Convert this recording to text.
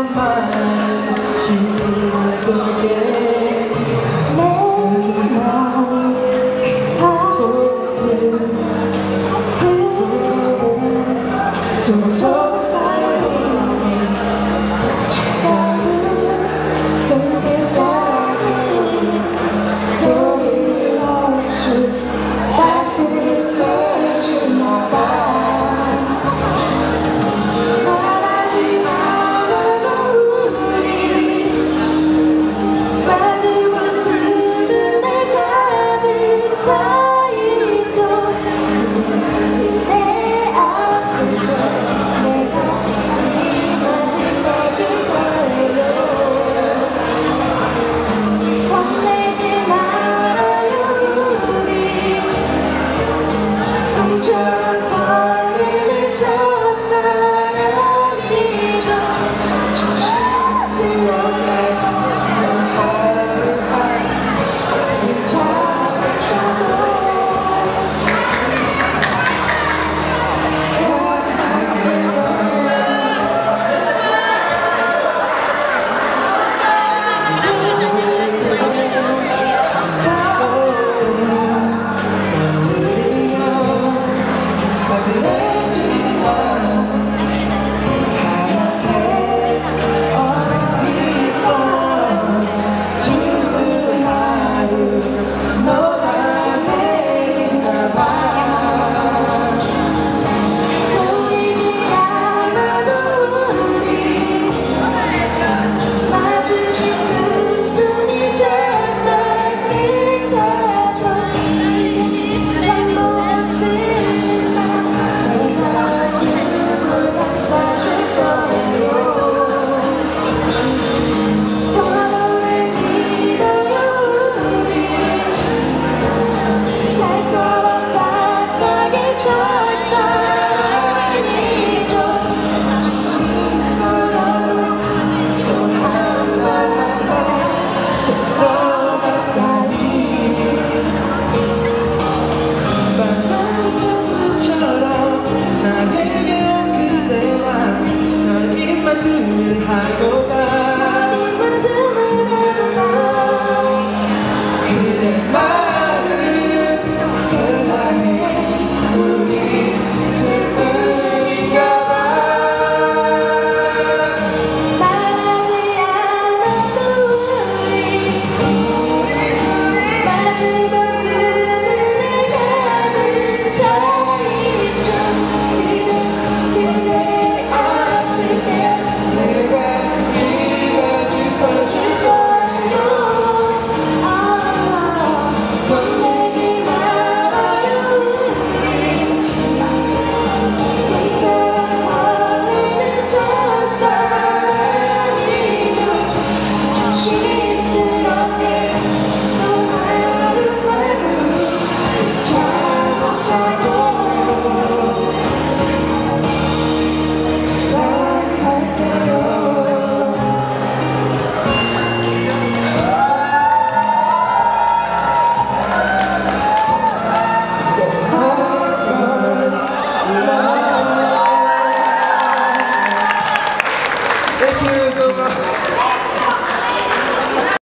너만 시간 속에 소속 사연 차가운 손길까지 소리 없이 따뜻해지나 봐. 말하지 말아도 우리 마지막 두 눈에 가득 차있죠. 내 앞을 저런 설레는 첫사랑이죠. 조심스럽게 넌 하루하루 찾아도 하고 가 그대 마음 세상에 우리 둘뿐인가 봐. 말하지 않아도 우리 둘의 마지막 눈에 가득 차있죠. 그대 앞에 Thank you so much.